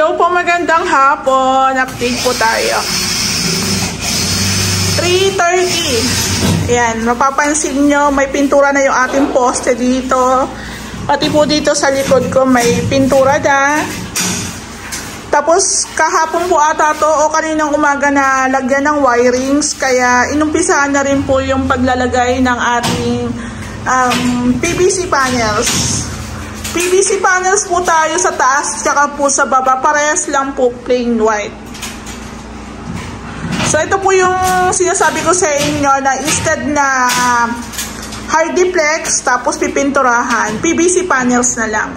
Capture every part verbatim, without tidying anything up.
Hello po, magandang hapon. Update po tayo. three thirty. Ayan, mapapansin nyo, may pintura na yung ating poste dito. Pati po dito sa likod ko may pintura na. Tapos kahapon po ata to o kaninang umaga na lagyan ng wirings. Kaya inumpisahan na rin po yung paglalagay ng ating um, P V C panels. P V C panels po tayo sa taas tsaka po sa baba. Parehas lang po plain white. So ito po yung sinasabi ko sa inyo na instead na uh, hardiplex tapos pipinturahan, P V C panels na lang.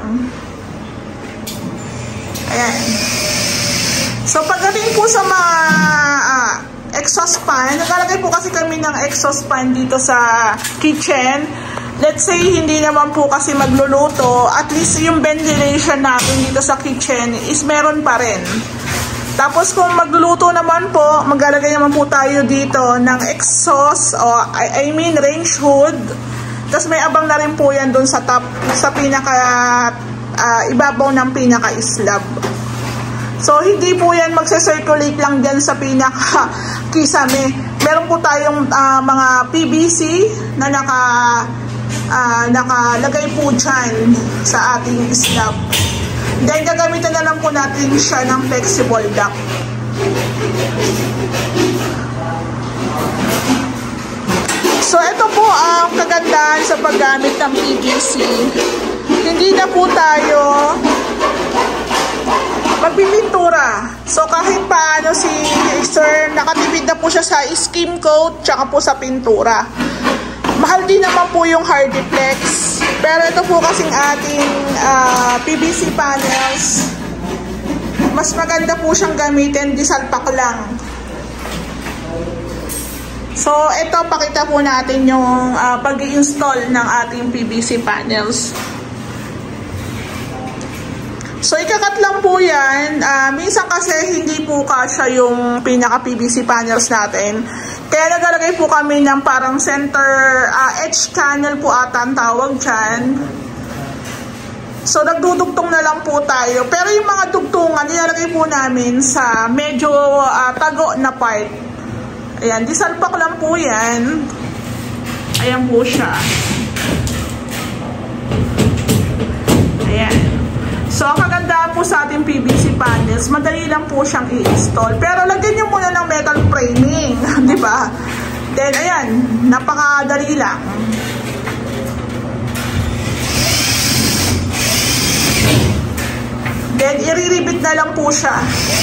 Ayan. So pagdating po sa mga uh, exhaust fan, naglalagay po kasi kami ng exhaust fan dito sa kitchen. Let's say hindi naman po kasi magluluto, at least yung ventilation natin dito sa kitchen is meron pa rin. Tapos kung magluluto naman po, maglalagay naman po tayo dito ng exhaust o I, I mean range hood. Tapos may abang na rin po yan dun sa top, sa pinaka uh, ibabaw ng pinaka slab. So hindi po yan magse-circulate lang dyan sa pinaka kisame. Meron po tayong uh, mga P V C na naka uh, nakalagay po dyan sa ating slab. Then gagamitan na lang po natin siya ng flexible duct. So ito po ang kagandahan sa paggamit ng P V C. Hindi na po tayo magpipintura. So kahit paano si sir, nakatipid na po siya sa skim coat tsaka po sa pintura. Mahal din naman po yung hardiplex. Pero ito po kasing ating uh, P V C panels, mas maganda po siyang gamitin, disalpak lang. So ito, pakita po natin yung uh, pag-i-install ng ating P V C panels. So ikakat lang po yan. Uh, minsan kasi hindi po kasya yung pinaka P V C panels natin. Kaya nagalagay po kami ng parang center uh, edge channel po ata ang tawag dyan. So nagdudugtong na lang po tayo. Pero yung mga dugtungan, nilalagay po namin sa medyo uh, tago na part. Ayan, disalpak lang po yan. Ayan po siya. Ayan. So, ang kagandahan po sa ating P V C panels, madali lang po siyang i-install. Pero lagyan nyo muna ng metal framing, di ba? Then, ayan, napakadali lang. Then, i-ribit na lang po siya.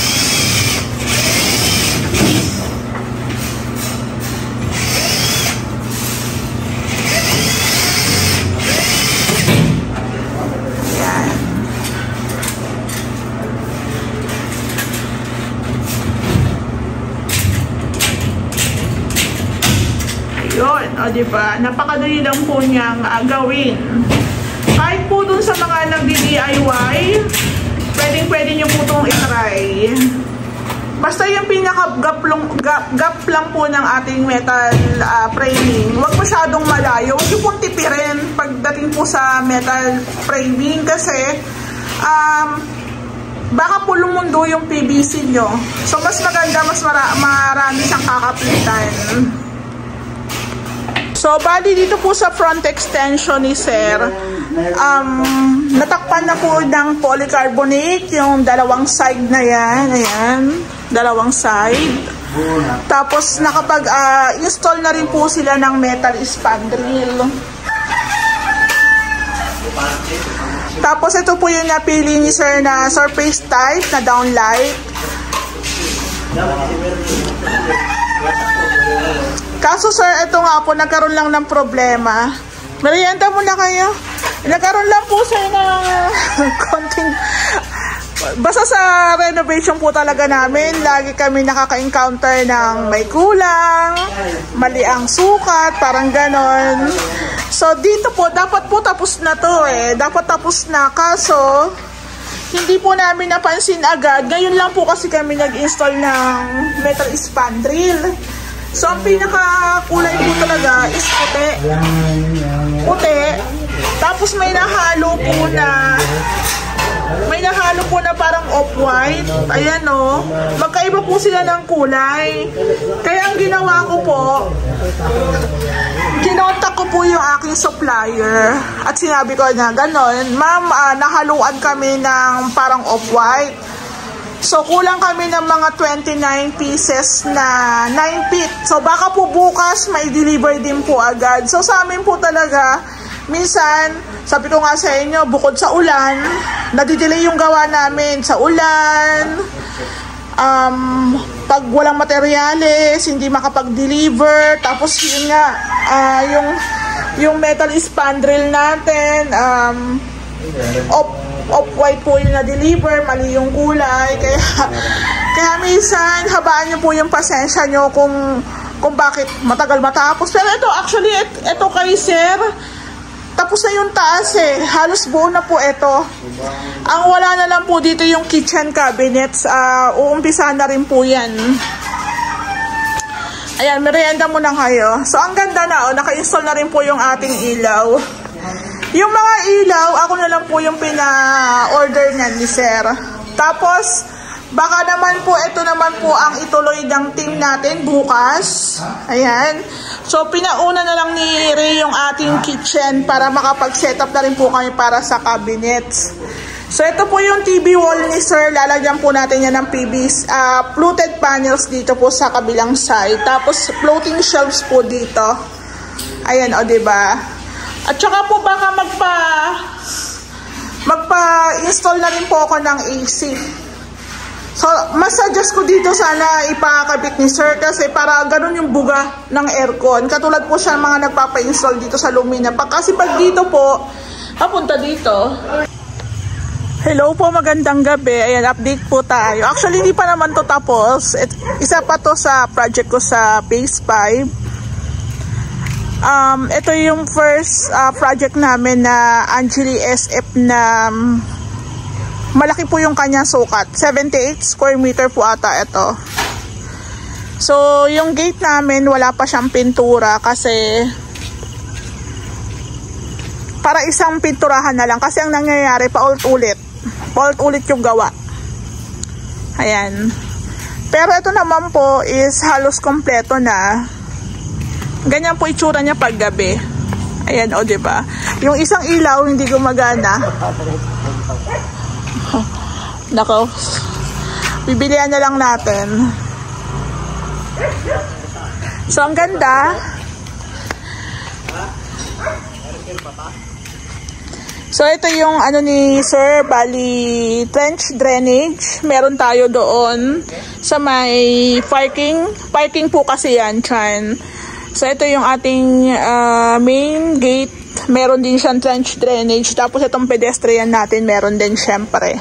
Yun, o diba? Napakadali lang po niyang uh, gawin. Kahit po dun sa mga nag-D I Y, pwedeng pwede niyo po itong itry. Basta yung pinaka-gap gap, gap lang po ng ating metal uh, framing, huwag masyadong malayo. Huwag yung pong tipirin pagdating po sa metal framing kasi um, baka po lumundo yung P V C nyo. So mas maganda, mas mara marami siyang kakapitan. So, bali dito po sa front extension ni sir, um, natakpan na po ng polycarbonate yung dalawang side na yan. Ayan, dalawang side. Tapos, nakapag-install uh, na rin po sila ng metal spandrel. Tapos, ito po yung napili ni sir na surface type na downlight. Kaso sir, ito nga po, nagkaroon lang ng problema. Merienda muna kayo. Nagkaroon lang po sir ng konting... Basta sa renovation po talaga namin, lagi kami nakaka-encounter ng may kulang, mali ang sukat, parang ganon. So dito po, dapat po tapos na to eh. Dapat tapos na, kaso hindi po namin napansin agad. Ngayon lang po kasi kami nag-install ng metal spandrel. So, ang pinaka-kulay po talaga is puti. Puti. Tapos may nahalo po na May nahalo po na parang off-white. Ayan o. Magkaiba po sila ng kulay. Kaya ang ginawa ko po, kinontak ko po yung aking supplier. At sinabi ko na gano'n, ma'am, uh, nahaluan kami ng parang off-white. So, kulang kami ng mga twenty-nine pieces na nine feet. So, baka po bukas may deliver din po agad. So, sa amin po talaga, minsan, sabi ko nga sa inyo, bukod sa ulan, nadidelay yung gawa namin sa ulan. Um, pag walang materyales, hindi makapag-deliver. Tapos, yun nga, uh, yung, yung metal spandrel natin, um, op, off-white po yung na-deliver, mali yung kulay, kaya, kaya minsan, habaan nyo po yung pasensya nyo kung, kung bakit matagal matapos. Pero ito, actually, ito, ito kay sir, tapos na yung taas eh, halos buo na po ito. Ang wala na lang po dito yung kitchen cabinets, uh, uumpisahan na rin po yan. Ayan, merienda muna kayo. So, ang ganda na, oh, naka-install na rin po yung ating ilaw. Yung mga ilaw, ako na lang po yung pina-order niyan ni sir. Tapos, baka naman po, ito naman po ang ituloy ng team natin bukas. Ayan. So, pinauna na lang ni Ray yung ating kitchen para makapag-set up na rin po kami para sa cabinets. So, ito po yung T V wall ni sir. Lalagyan po natin yan ng P V C, uh, fluted panels dito po sa kabilang side. Tapos, floating shelves po dito. Ayan, o, diba? At saka po baka magpa magpa-install na rin po ako ng A C. So, mas suggest ko dito sana ipakabit ni sir kasi para ganun yung buga ng aircon. Katulad po siya mga nagpapa-install dito sa Lumina. Pag, kasi pag dito po, papunta dito. Hello po, magandang gabi. Ayan, update po tayo. Actually, hindi pa naman to tapos. It, isa pa to sa project ko sa Phase five. Um, ito yung first uh, project namin na Angeli S F na um, malaki po yung kanyang sukat. seventy-eight square meter po ata ito. So, yung gate namin wala pa siyang pintura kasi para isang pinturahan na lang. Kasi ang nangyayari, paulit-ulit. Paulit-ulit yung gawa. Ayan. Pero ito naman po is halos kompleto na. Ganyan po itsura niya pag gabi. Ayan, o, diba? Yung isang ilaw hindi gumagana. Oh, nako. Bibilihan na lang natin. So, ang ganda. So, ito yung ano ni Sir, bali trench drainage. Meron tayo doon sa may parking. Parking po kasi yan, Chan. So, ito yung ating uh, main gate. Meron din siyang trench drainage. Tapos, itong pedestrian natin, meron din syempre.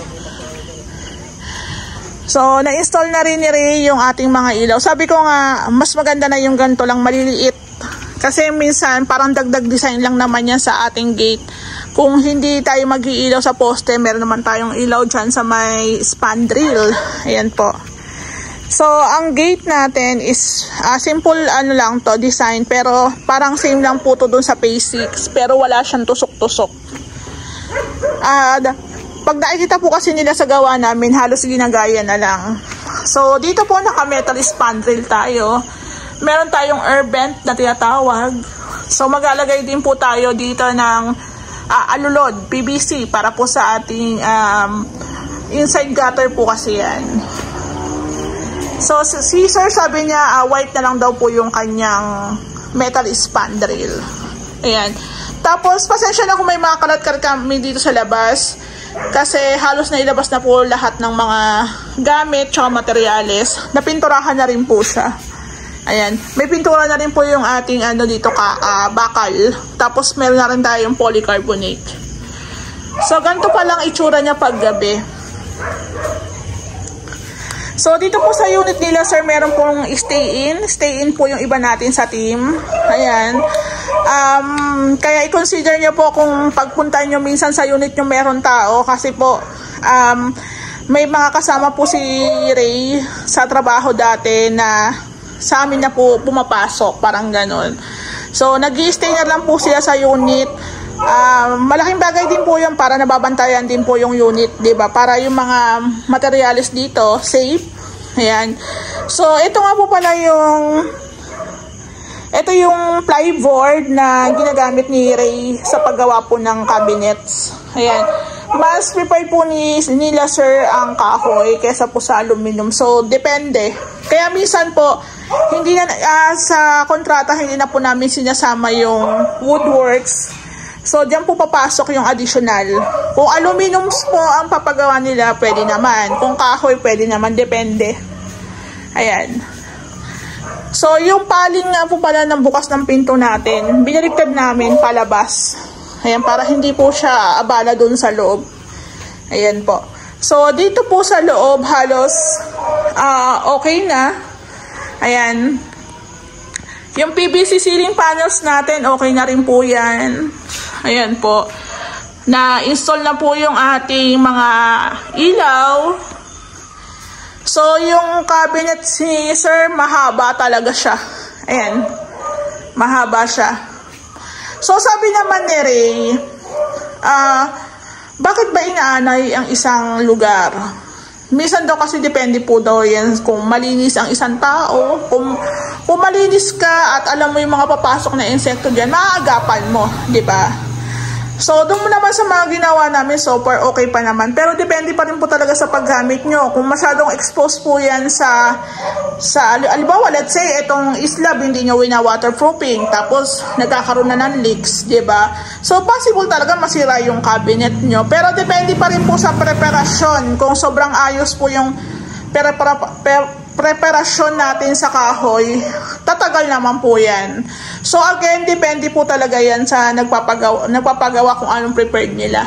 So, na-install na rin ni Ray yung ating mga ilaw. Sabi ko nga, mas maganda na yung ganito lang, maliliit. Kasi minsan, parang dagdag design lang naman yan sa ating gate. Kung hindi tayo mag-iilaw sa poste, meron naman tayong ilaw dyan sa may spandrel. Ayan po. So, ang gate natin is uh, simple ano lang to, design. Pero parang same lang po to dun sa Phase six. Pero wala siyang tusok-tusok. Uh, pag nakikita po kasi nila sa gawa namin, halos ginagaya na lang. So, dito po naka-metal spandrel tayo. Meron tayong air vent na tinatawag. So, maglalagay din po tayo dito ng uh, alulod, P V C, para po sa ating um, inside gutter po kasi yan. So, si Sir sabi niya, uh, white na lang daw po yung kanyang metal spandrel. Ayan. Tapos, pasensya na kung may mga kalat-kalat kami dito sa labas. Kasi halos na ilabas na po lahat ng mga gamit tsaka materyales. Napinturahan na rin po siya. Ayan. May pintura na rin po yung ating ano dito ka, uh, bakal. Tapos, meron na rin tayong polycarbonate. So, ganito pa lang itsura niya pag gabi. So, dito po sa unit nila, sir, meron pong stay-in. Stay-in po yung iba natin sa team. Ayan. Um, kaya i-consider nyo po kung pagpunta nyo minsan sa unit nyo meron tao. Kasi po, um, may mga kasama po si Ray sa trabaho dati na sa amin na po pumapasok. Parang ganon. So, nag-i-stay na lang po sila sa unit. Uh, malaking bagay din po yun para nababantayan din po yung unit, diba? Para yung mga materials dito safe. Ayan. So ito nga po pala yung ito yung plyboard na ginagamit ni Ray sa paggawa po ng cabinets. Ayan. Mas prepared po ni, nila sir ang kahoy kaysa po sa aluminum. So depende. Kaya minsan po hindi na uh, sa kontrata hindi na po namin sinasama yung woodworks. So, diyan po papasok yung additional. Kung aluminums po ang papagawa nila, pwede naman. Kung kahoy, pwede naman. Depende. Ayan. So, yung paling nga po pala ng bukas ng pinto natin, binaliktad namin palabas. Ayan, para hindi po siya abala dun sa loob. Ayan po. So, dito po sa loob, halos uh, okay na. Ayan. Yung P V C ceiling panels natin, okay na rin po yan. Ayan po. Na-install na po yung ating mga ilaw. So, yung cabinet ni sir, mahaba talaga siya. Ayan. Mahaba siya. So, sabi naman ni Ray, ah, uh, bakit ba inaanay ang isang lugar? Minsan daw kasi depende po daw yan kung malinis ang isang tao. Kung, kung malinis ka at alam mo yung mga papasok na insekto dyan, maaagapan mo, di ba? So, doon mo naman sa mga ginawa namin, so far okay pa naman. Pero depende pa rin po talaga sa paggamit nyo. Kung masyadong exposed po yan sa, sa alibawa, let's say, itong slab, hindi nyo wina-waterproofing, tapos nagkakaroon na ng leaks, di ba? So, possible talaga masira yung cabinet nyo. Pero depende pa rin po sa preparasyon. Kung sobrang ayos po yung prepara, pre, preparasyon natin sa kahoy, tatagal naman po yan. So again, depende po talaga yan sa nagpapagawa, nagpapagawa kung anong prepared nila.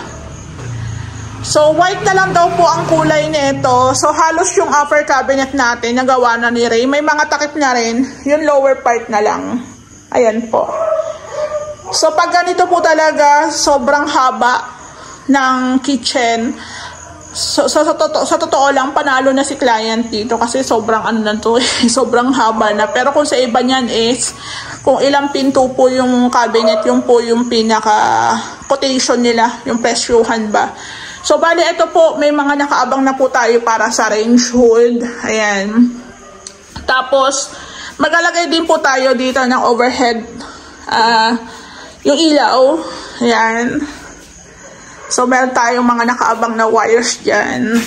So white na lang daw po ang kulay nito. So halos yung upper cabinet natin, nagawa na ni Ray. May mga takip na rin, yung lower part na lang. Ayan po. So pag ganito po talaga, sobrang haba ng kitchen. So, so sa, totoo, sa totoo lang, panalo na si client dito kasi sobrang ano na to, sobrang haba na. Pero kung sa iba niyan is, kung ilang pinto po yung cabinet, yung po yung pinaka quotation nila, yung presyuhan ba. So, bali ito po, may mga nakaabang na po tayo para sa range hood. Ayan. Tapos, maglalagay din po tayo dito ng overhead, uh, yung ilaw. Ayan. So, meron tayong mga nakaabang na wires dyan.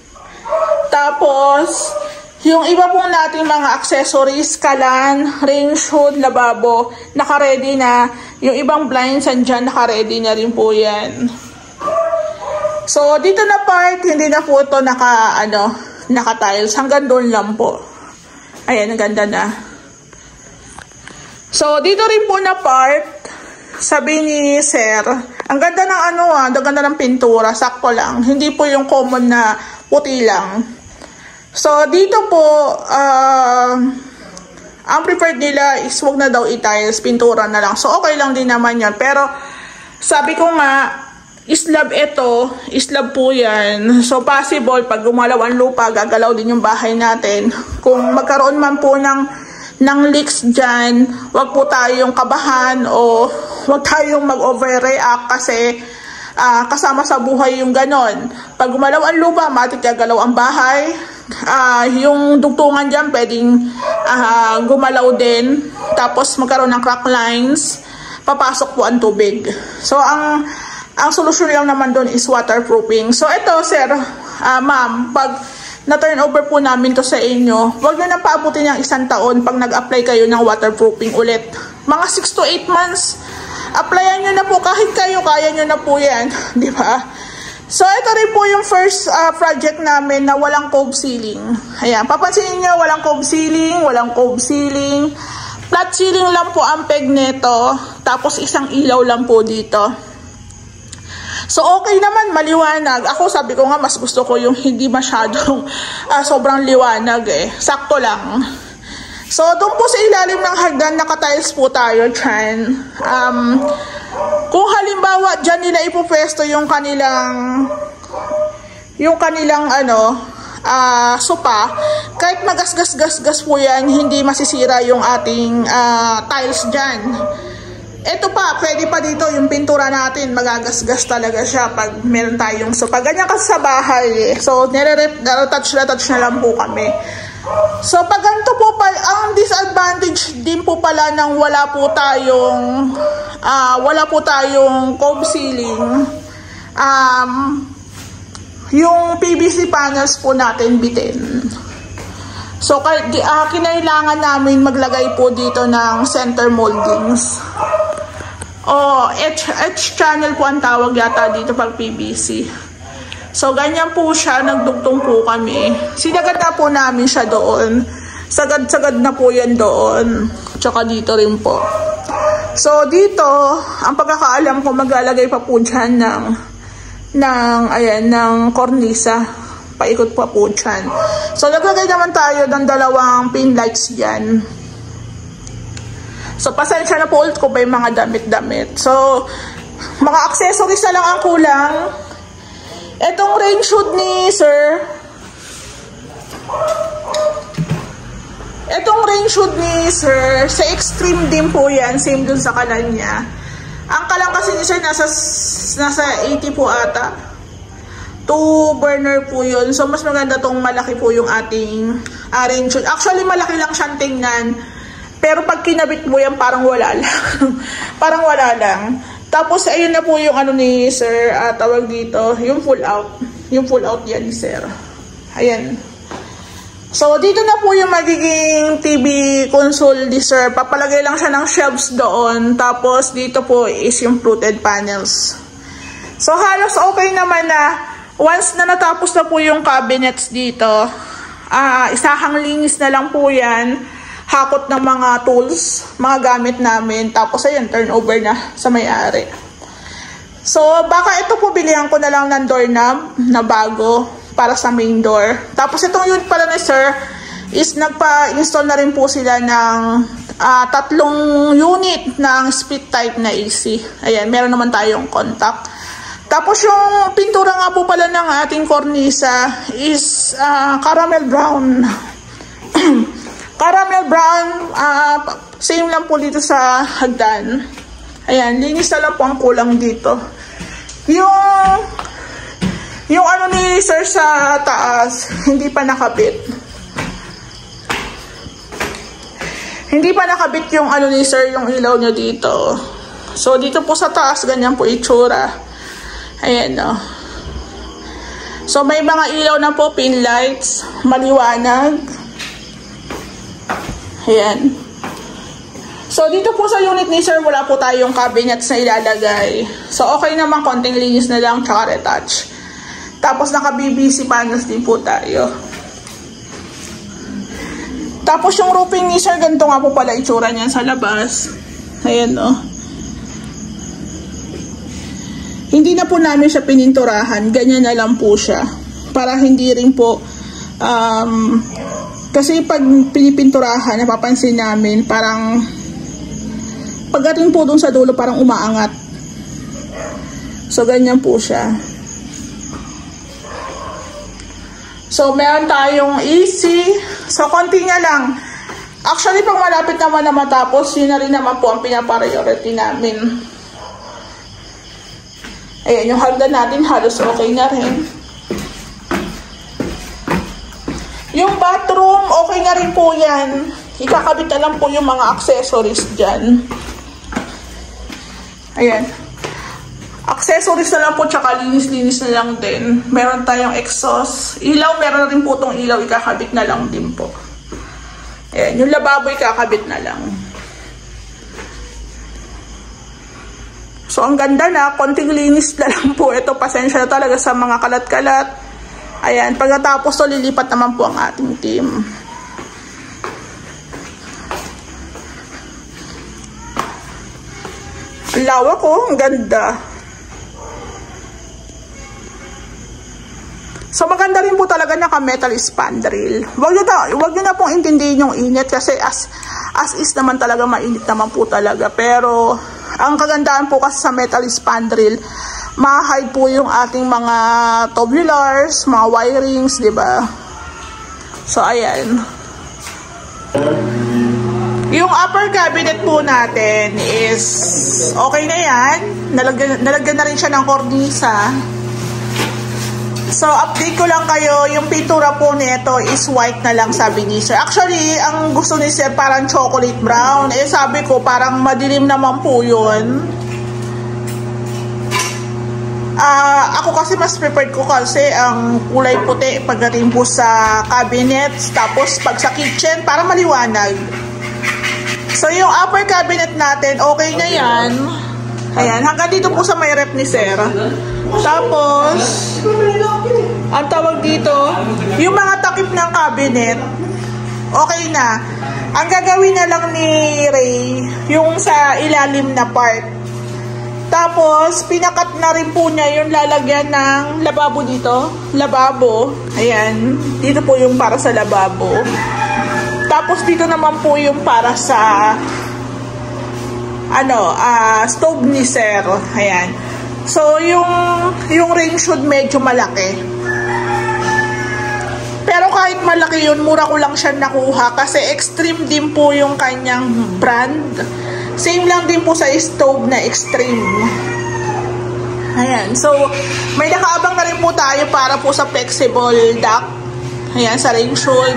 Tapos, yung iba po natin mga accessories, kalan, range hood, lababo, naka-ready na. Yung ibang blinds andyan, naka-ready na rin po yan. So, dito na part, hindi na po ito naka, ano, naka-tiles. Hanggang doon lang po. Ayan, ang ganda na. So, dito rin po na part, sabi ni sir, ang ganda ng ano ah, ang ganda ng pintura, sakto lang. Hindi po yung common na puti lang. So, dito po, uh, ang preferred nila is wag na daw i-tiles, pintura na lang. So, okay lang din naman yan. Pero, sabi ko nga, slab ito, slab po yan. So, possible, pag gumalaw ang lupa, gagalaw din yung bahay natin. Kung magkaroon man po ng ng leaks dyan, wag po tayong kabahan o wag tayong mag-overreact kasi uh, kasama sa buhay yung ganon. Pag gumalaw ang lupa, matik gagalaw ang bahay. Uh, yung dugtungan dyan pwedeng uh, gumalaw din. Tapos magkaroon ng crack lines, papasok po ang tubig. So ang ang solusyon lang naman doon is waterproofing. So ito sir, uh, ma'am, pag na-turn over po namin to sa inyo, huwag nyo nang paabutin ng isang taon pag nag-apply kayo ng waterproofing ulit. Mga six to eight months, applyan nyo na po kahit kayo, kaya nyo na po yan, di ba? So, ito rin po yung first uh, project namin na walang cove ceiling. Ayan, papansinin nyo, walang cove ceiling, walang cove ceiling. Flat ceiling lang po ang peg nito, tapos isang ilaw lang po dito. So, okay naman, maliwanag. Ako, sabi ko nga, mas gusto ko yung hindi masyadong uh, sobrang liwanag eh. Sakto lang. So, doon po sa ilalim ng hagdan, naka-tiles po tayo dyan. Um, kung halimbawa, dyan nila ipupwesto yung kanilang, yung kanilang, ano, uh, sopa, kahit magasgas-gasgas po yan, hindi masisira yung ating uh, tiles dyan. Ito pa, pwede pa dito yung pintura natin, magagasgas talaga siya pag meron tayong sopa. Ganyan kasi sa bahay eh. So, nire-touch na touch na lang po kami. So, pag ganito po pala, ang disadvantage din po pala ng wala po tayong, uh, wala po tayong cove ceiling, um, yung P V C panels po natin bitin. So, uh, kinailangan namin maglagay po dito ng center moldings. O, H, H channel po ang tawag yata dito pag P V C. So, ganyan po siya. Nagdugtong po kami. Sinagad na po namin siya doon. Sagad-sagad na po yan doon. Tsaka dito rin po. So, dito, ang pagkakaalam ko, maglalagay pa po dyan ng, ng, ayan, ng cornisa. Paikot pa po dyan. So, naglagay naman tayo ng dalawang pin lights dyan. So, pasensya na po ulit ko ba yung mga damit-damit. So, mga accessories na lang ang kulang. Etong rain shoot ni sir. Etong rain shoot ni sir, sa extreme din po yan. Same dun sa kalan niya. Ang kalan kasi ni sir, nasa, nasa eighty po ata. Two burner po yun. So, mas maganda tong malaki po yung ating uh, rain shoot. Actually, malaki lang siyang tingnan. Pero pag kinabit mo yan, parang wala lang. Parang wala lang. Tapos, ayun na po yung ano ni sir, uh, tawag dito, yung full out. Yung full out yan ni sir. Ayan. So, dito na po yung magiging T V console ni sir. Papalagay lang siya ng shelves doon. Tapos, dito po is yung fluted panels. So, halos okay naman na once na natapos na po yung cabinets dito, uh, isahang linis na lang po yan. Hakot ng mga tools, mga gamit namin. Tapos, ayun, turnover na sa may-ari. So, baka ito po bilihan ko na lang ng doorknob na bago para sa main door. Tapos, itong unit pala ni sir is nagpa-install na rin po sila ng uh, tatlong unit ng split type na A C. Ayan, meron naman tayong contact. Tapos, yung pintura nga po pala ng ating cornisa is uh, caramel brown. Caramel brown, uh, same lang po dito sa hagdan. Ayan, linis na lang po ang kulang dito. Yung, yung ano ni sir sa taas, hindi pa nakabit. Hindi pa nakabit yung ano ni sir, yung ilaw niya dito. So, dito po sa taas, ganyan po itsura. Ayan, no. So, may mga ilaw na po, pin lights, maliwanag. Ayan. So, dito po sa unit ni sir, wala po tayong cabinets na ilalagay. So, okay naman, konting linis na lang, tsaka retouch. Tapos, naka-B B C panels din po tayo. Tapos, yung roofing ni sir, ganito nga po pala itsura niyan sa labas. Ayan, no. Hindi na po namin siya pininturahan. Ganyan na lang po siya. Para hindi rin po, um... kasi pag pinipinturahan, napapansin namin, parang pagdating po dun sa dulo, parang umaangat. So, ganyan po siya. So, meron tayong A C. So, konti nga lang. Actually, pag malapit naman na matapos, yun na rin naman po ang pinapriority namin. Ayan, yung hagdan natin, halos okay na rin. Yung bathroom, okay na rin po yan. Ikakabit na lang po yung mga accessories dyan. Ayan. Accessories na lang po, tsaka linis-linis na lang din. Meron tayong exhaust. Ilaw, meron rin po itong ilaw, ikakabit na lang din po. Ayan, yung lababo ikakabit na lang. So, ang ganda na, konting linis na lang po. Ito, pasensya na talaga sa mga kalat-kalat. Ayan, pagkatapos to, lilipat naman po ang ating team. Ang lawak ko, ang ganda. So, maganda rin po talaga naka-metal spandrel. Huwag nyo, na, huwag nyo na pong intindihin yung init kasi as, as is naman talaga, mainit naman po talaga. Pero, ang kagandahan po kasi sa metal spandrel, ma-hide po yung ating mga tubulars, mga wirings, di ba? So, ayan. Yung upper cabinet po natin is okay na yan. Nalagyan, nalagyan na rin siya ng kornisa. So, update ko lang kayo, yung pintura po nito is white na lang, sabi ni Sir. Actually, ang gusto ni Sir parang chocolate brown. Eh, sabi ko, parang madilim naman po yun. Uh, ako kasi mas prepared ko kasi ang kulay puti pagdating po sa cabinets. Tapos, pag sa kitchen, parang maliwanag. So, yung upper cabinet natin, okay na yan. Ayan, hanggang dito po sa may rep ni Sir. Tapos, ang tawag dito, yung mga takip ng cabinet, okay na. Ang gagawin na lang ni Ray, yung sa ilalim na part. Tapos, pinakat na rin po niya yung lalagyan ng lababo dito. Lababo. Ayan. Dito po yung para sa lababo. Tapos, dito naman po yung para sa ano, uh, stove ni Sir. Ayan. So, yung, yung range should medyo malaki. Pero kahit malaki yun, mura ko lang siya nakuha kasi extreme din po yung kanyang brand. Same lang din po sa stove na extreme. Ayan. So, may nakaabang na rin po tayo para po sa flexible duct. Ayan, sa range hood.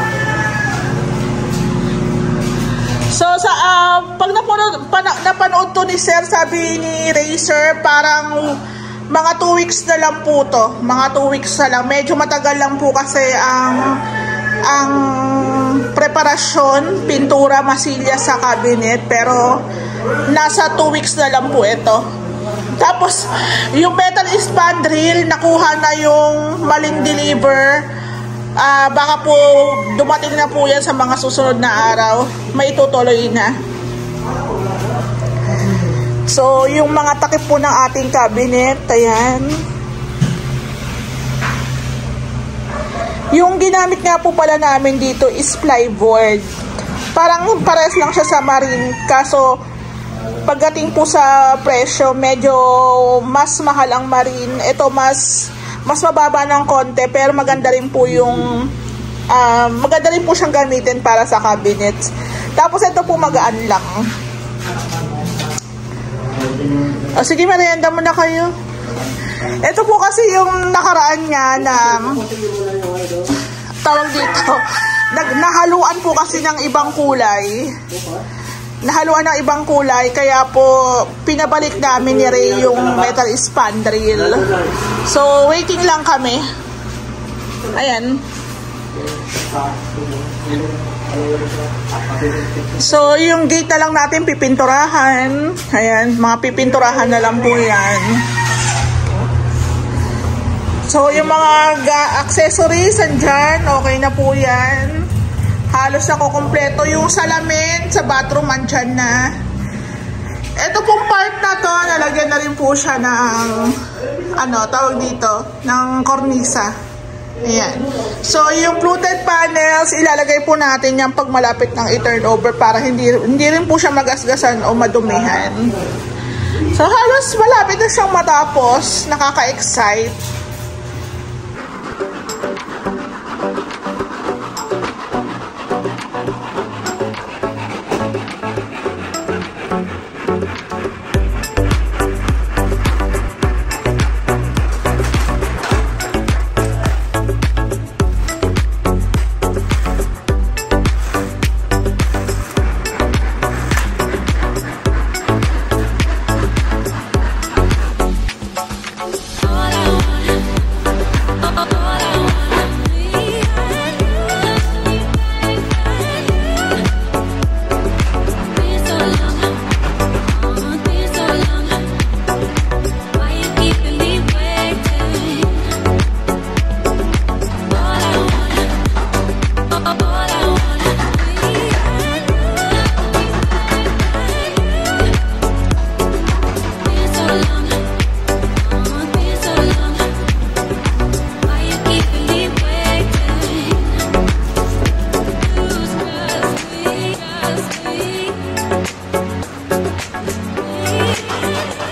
So, sa, uh, pag napanood, pana, napanood to ni Sir, sabi ni Razer, parang mga two weeks na lang po to. Mga two weeks na lang. Medyo matagal lang po kasi ang, ang preparasyon, pintura, masilya sa cabinet. Pero, nasa two weeks na lang po ito. Tapos, yung metal spandrel, nakuha na yung maling deliver. Uh, baka po dumating na po yan sa mga susunod na araw. May tutuloy na. So, yung mga takip po ng ating cabinet, ayan. Yung ginamit nga po pala namin dito is plyboard. Parang pares lang siya sa marine. Kaso, pagdating po sa presyo, medyo mas mahal ang marine. Ito mas... mas mababa ng konti, pero maganda rin po yung uh, maganda rin po siyang gamitin para sa cabinets. Tapos ito po magaan lang. O, sige, merienda muna kayo. Ito po kasi yung nakaraan niya na tawag dito, nag, nahaluan po kasi ng ibang kulay. Nahaluan ng ibang kulay, kaya po pinabalik namin ni Ray yung metal spandrel. So, waiting lang kami. Ayan. So, yung gate na lang natin pipinturahan. Ayan, mga pipinturahan na lang po yan. So, yung mga accessories andyan, okay na po yan. Halos ako kompleto. Yung salamin sa bathroom andyan na. Ito pong part na to, nalagyan na rin po siya ng ano, tawag dito, ng kornisa. Ayan. So, yung fluted panels, ilalagay po natin yan pag malapit ng i-turnover para hindi, hindi rin po siya magasgasan o madumihan. So, halos malapit na siyang matapos. Nakaka-excite.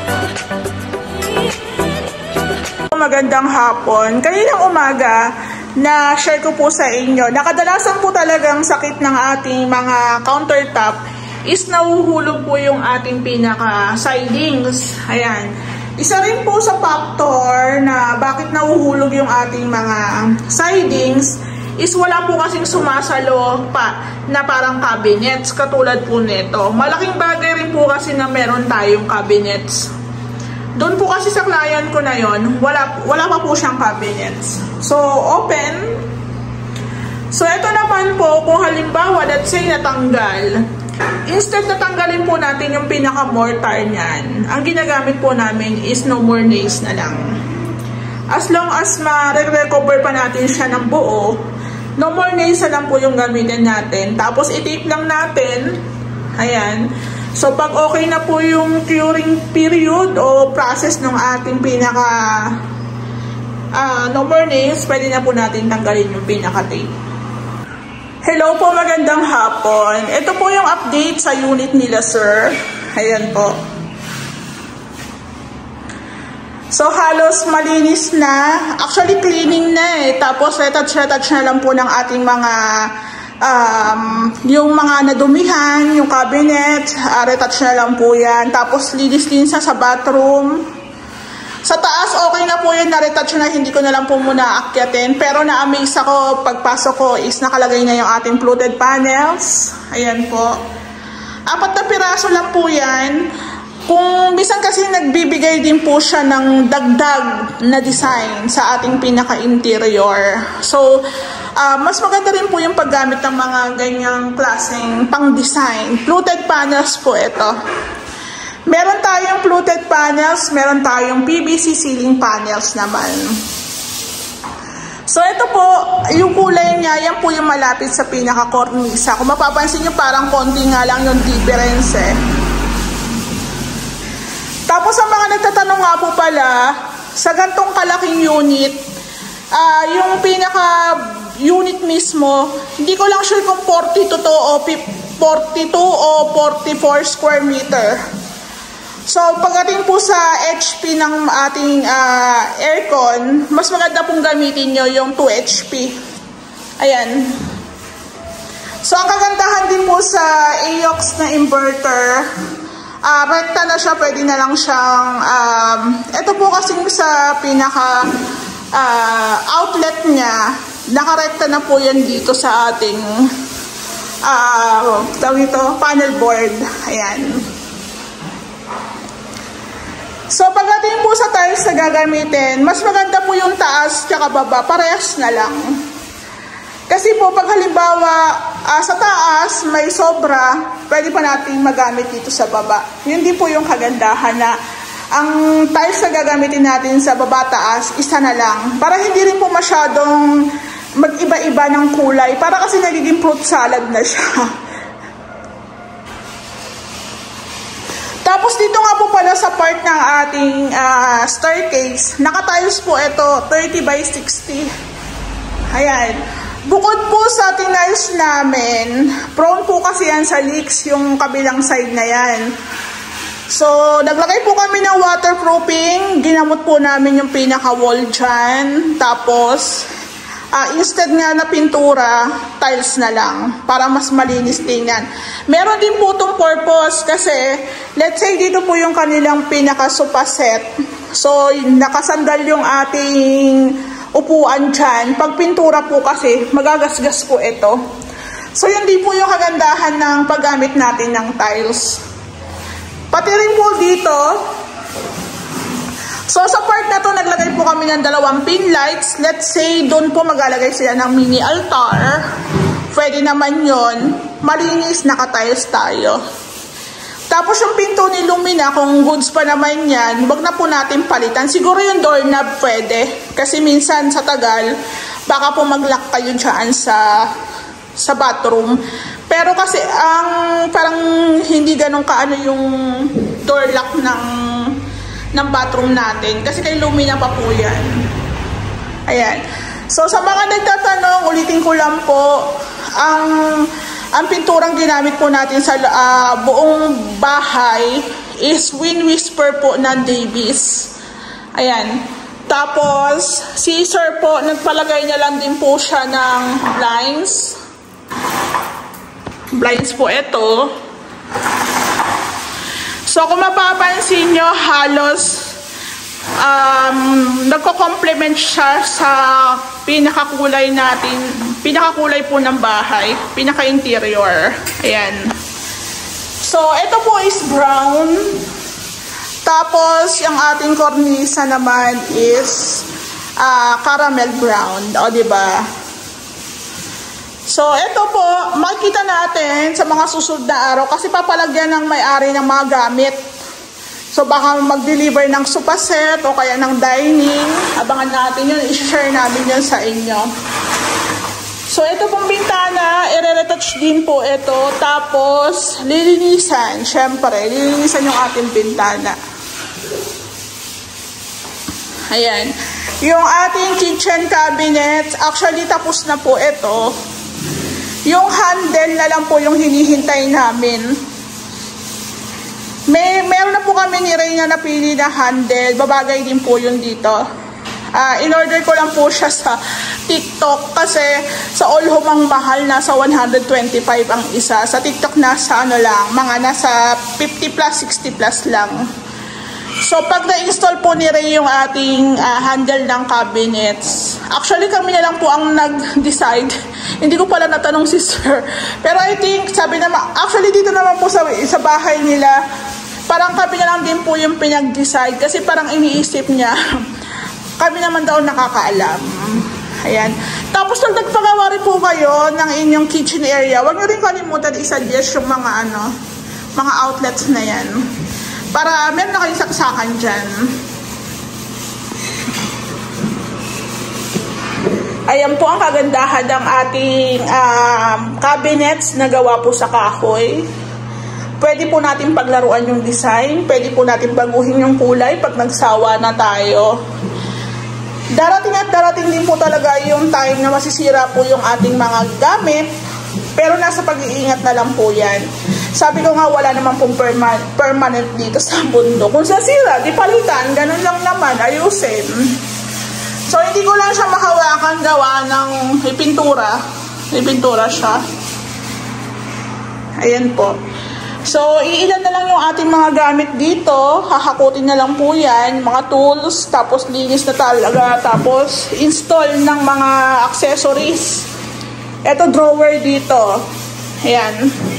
Magandang hapon. Kaninang umaga, na share ko po sa inyo. Nakadalasan po talagang sakit ng ating mga countertop is nahuhulog po yung ating pinaka sidings. Ayan. Isa rin po sa factor na bakit nahuhulog yung ating mga sidings is wala po kasing sumasalo pa na parang cabinets katulad po nito. Malaking bagay rin po kasi na meron tayong cabinets. Doon po kasi sa client ko na yon, wala, wala pa po siyang cabinets. So, open. So, ito naman po, kung halimbawa, let's say natanggal. Instead na tanggalin po natin yung pinaka-mortar niyan, ang ginagamit po namin is no more nails na lang. As long as ma-recover pa natin siya ng buo, no more nails na lang po yung gamitin natin. Tapos, i-tape lang natin. Ayan. So, pag okay na po yung curing period o process ng ating pinaka uh, no more nails, pwede na po natin tanggalin yung pinaka-tape. Hello po, magandang hapon. Ito po yung update sa unit nila, sir. Ayan po. So, halos malinis na. Actually, cleaning na eh. Tapos, retouch-retouch na lang po ng ating mga, um, yung mga nadumihan, yung cabinet, uh, retouch na lang po yan. Tapos, linis-linis na sa bathroom. Sa taas, okay na po yun, na-retouch na, hindi ko na lang po muna akyatin. Pero na-amaze ako, pagpasok ko is nakalagay na yung ating fluted panels. Ayan po. Apat na piraso lang po yan. Kung bisan kasi nagbibigay din po siya ng dagdag na design sa ating pinaka-interior. So, uh, mas maganda rin po yung paggamit ng mga ganyang klaseng pang-design. Fluted panels po ito. Meron tayong fluted panels, meron tayong P V C ceiling panels naman. So, ito po, yung kulay niya, yan po yung malapit sa pinaka-cornisa. Kung mapapansin nyo, parang konti nga lang yung difference eh. Tapos, ang mga nagtatanong nga po pala, sa gantong kalaking unit, uh, yung pinaka-unit mismo, hindi ko lang sure kung forty-two to o forty-two o forty-four square meter. So, pagdating po sa H P ng ating uh, aircon, mas maganda pong gamitin nyo yung two H P. Ayan. So, ang kagandahan din po sa A U X na inverter, uh, rekta na siya, pwede na lang siyang, um, ito po kasing sa pinaka uh, outlet niya, nakarekta na po yan dito sa ating uh, tawag ito, panel board. Ayan. So, pagdating po sa tiles na gagamitin, mas maganda po yung taas tsaka baba, parehas na lang. Kasi po, pag halimbawa, uh, sa taas, may sobra, pwede pa natin magamit dito sa baba. Yun din po yung kagandahan na ang tiles na gagamitin natin sa baba taas, isa na lang. Para hindi rin po masyadong mag-iba-iba ng kulay. Para kasi nagiging fruit salad na siya. Tapos dito nga po pala sa part ng ating uh, staircase, naka-tiles po ito, thirty by sixty. Ayan. Bukod po sa ating tiles namin, prone po kasi yan sa leaks yung kabilang side na yan. So, naglagay po kami ng waterproofing, ginamot po namin yung pinaka-wall dyan. Tapos, uh, instead nga na pintura, tiles na lang para mas malinis tingnan. Meron din po itong purpose kasi let's say dito po yung kanilang pinaka-sofa set. So, nakasandal yung ating upuan dyan. Pag pintura po kasi, magagasgas po ito. So, yun din po yung kagandahan ng paggamit natin ng tiles. Pati rin po dito, so sa part na to, naglagay po kami ng dalawang pin lights. Let's say, doon po maglalagay sila ng mini altar. Pwede naman yon, malinis, naka-tiles tayo. Tapos yung pinto ni Lumina, kung goods pa naman yan, wag na po natin palitan. Siguro yung doorknob pwede. Kasi minsan sa tagal, baka po mag-lock kayo dyan sa, sa bathroom. Pero kasi ang parang hindi ganun kaano yung door lock ng, ng bathroom natin. Kasi kay Lumina pa po yan. Ayan. So sa mga nagtatanong, ulitin ko lang po, ang... Ang pinturang ginamit po natin sa uh, buong bahay is Wind Whisper po ng Davis. Ayan. Tapos, si sir po, nagpalagay niya lang din po siya ng blinds. Blinds po ito. So, kung mapapansin nyo, halos um, nagko-complement siya sa pinakakulay natin, pinakakulay po ng bahay, pinaka-interior. Ayan. So, ito po is brown. Tapos, yung ating cornisa naman is uh, caramel brown. O, diba? So, ito po, makikita natin sa mga susunod na araw kasi papalagyan ng may-ari ng mga gamit. So, baka mag-deliver ng sofa set o kaya ng dining. Abangan natin yun. I-share namin yun sa inyo. So, ito pong bintana, i-retouch din po ito. Tapos, lilinisan. Siyempre, lilinisan yung ating bintana. Ayan. Yung ating kitchen cabinet, actually tapos na po ito. Yung handle na lang po yung hinihintay namin. May, meron na po kami ni Ray na napili na handle. Babagay din po yun dito. Uh, in-order ko lang po siya sa TikTok kasi sa All Home ang mahal, nasa one hundred twenty-five ang isa. Sa TikTok nasa ano lang, mga nasa fifty plus, sixty plus lang. So, pag na-install po ni Ray yung ating uh, handle ng cabinets, actually kami na lang po ang nag-decide. Hindi ko pala natanong si sir. Pero I think, sabi naman, actually dito naman po sa, sa bahay nila, parang kami na lang din po yung pinag-decide. Kasi parang iniisip niya, kami naman daw nakakaalam. Ayan. Tapos, pag nagpagawa rin po kayo ng inyong kitchen area, huwag nyo rin kalimutan i-suggest yung mga, ano, mga outlets na yan. Para meron na kayong saksakan dyan. Ayan po ang kagandahan ng ating um, cabinets na gawa po sa kahoy. Pwede po natin paglaruan yung design. Pwede po natin baguhin yung kulay pag nagsawa na tayo. Darating at darating din po talaga yung time na masisira po yung ating mga gamit. Pero nasa pag-iingat na lang po yan. Sabi ko nga, wala naman pong perma permanent dito sa mundo. Kung sasira, di palitan. Ganun lang naman, ayusin. So, hindi ko lang siya makawakan gawa ng ipintura. Ipintura siya. Ayan po. So, iilan na lang yung ating mga gamit dito. Hahakutin na lang po yan. Mga tools, tapos linis na talaga. Tapos, install ng mga accessories. Ito, drawer dito. Ayan.